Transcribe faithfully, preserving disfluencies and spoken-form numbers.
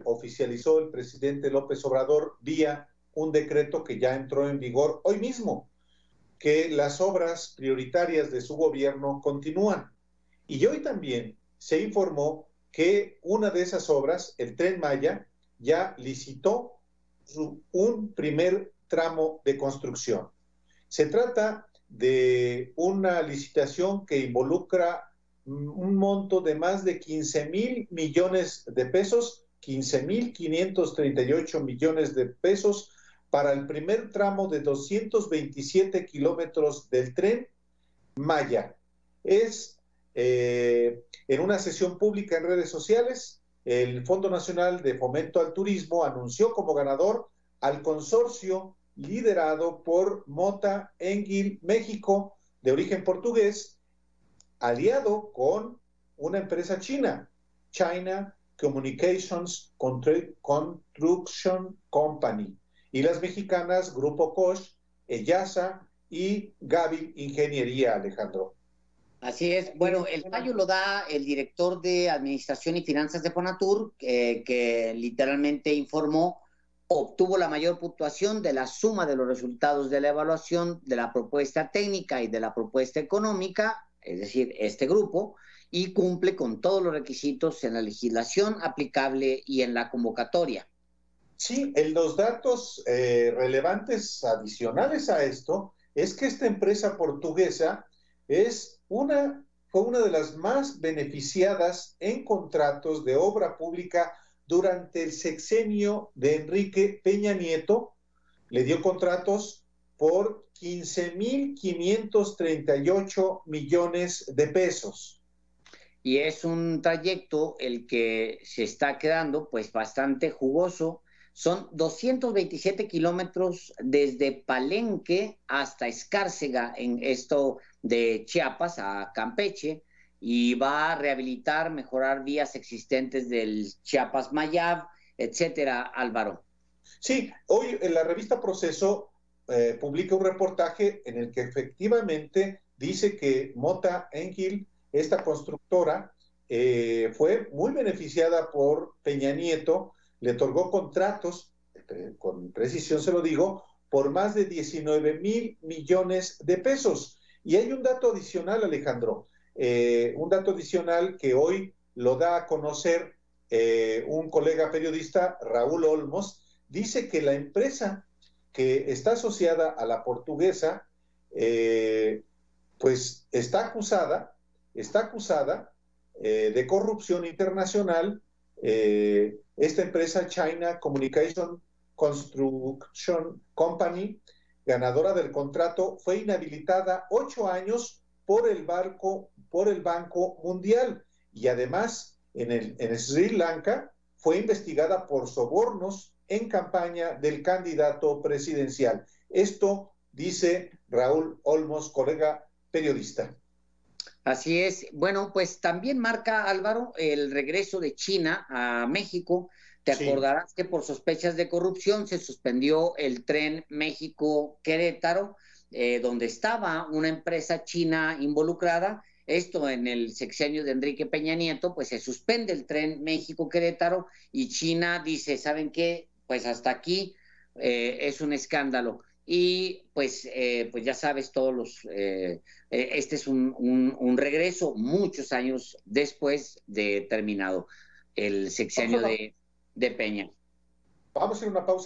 oficializó el presidente López Obrador vía un decreto que ya entró en vigor hoy mismo, que las obras prioritarias de su gobierno continúan. Y hoy también se informó que una de esas obras, el Tren Maya, ya licitó su, un primer tramo de construcción. Se trata de una licitación que involucra un monto de más de quince mil millones de pesos, quince mil quinientos treinta y ocho millones de pesos para el primer tramo de doscientos veintisiete kilómetros del Tren Maya. Es eh, en una sesión pública en redes sociales, el Fondo Nacional de Fomento al Turismo anunció como ganador al consorcio liderado por Mota Engil México, de origen portugués, aliado con una empresa china, China Communications Construction Company, y las mexicanas Grupo Koch, Eyasa y Gabil Ingeniería, Alejandro. Así es. Bueno, el fallo lo da el director de Administración y Finanzas de Fonatur, eh, que literalmente informó, obtuvo la mayor puntuación de la suma de los resultados de la evaluación de la propuesta técnica y de la propuesta económica, es decir, este grupo, y cumple con todos los requisitos en la legislación aplicable y en la convocatoria. Sí, en los datos eh, relevantes adicionales a esto es que esta empresa portuguesa es una, fue una de las más beneficiadas en contratos de obra pública durante el sexenio de Enrique Peña Nieto. Le dio contratos por quince mil quinientos treinta y ocho millones de pesos. Y es un trayecto el que se está quedando pues bastante jugoso. Son doscientos veintisiete kilómetros desde Palenque hasta Escárcega, en esto de Chiapas a Campeche, y va a rehabilitar, mejorar vías existentes del Chiapas-Mayab, etcétera, Álvaro. Sí, hoy en la revista Proceso eh, publica un reportaje en el que efectivamente dice que Mota Engil, esta constructora, eh, fue muy beneficiada por Peña Nieto, le otorgó contratos, eh, con precisión se lo digo, por más de diecinueve mil millones de pesos. Y hay un dato adicional, Alejandro, eh, un dato adicional que hoy lo da a conocer eh, un colega periodista, Raúl Olmos, dice que la empresa que está asociada a la portuguesa, eh, pues está acusada, está acusada eh, de corrupción internacional. Eh, esta empresa China Communication Construction Company, ganadora del contrato, fue inhabilitada ocho años por el, barco, por el Banco Mundial, y además en, el, en Sri Lanka fue investigada por sobornos en campaña del candidato presidencial. Esto dice Raúl Olmos, colega periodista. Así es. Bueno, pues también marca, Álvaro, el regreso de China a México. Te sí. acordarás que por sospechas de corrupción se suspendió el tren México-Querétaro, eh, donde estaba una empresa china involucrada. Esto en el sexenio de Enrique Peña Nieto, pues se suspende el tren México-Querétaro y China dice, ¿saben qué? Pues hasta aquí eh, es un escándalo. Y pues, eh, pues ya sabes, todos los, eh, eh, este es un, un, un regreso muchos años después de terminado el sexenio de, de Peña. Vamos a hacer una pausa.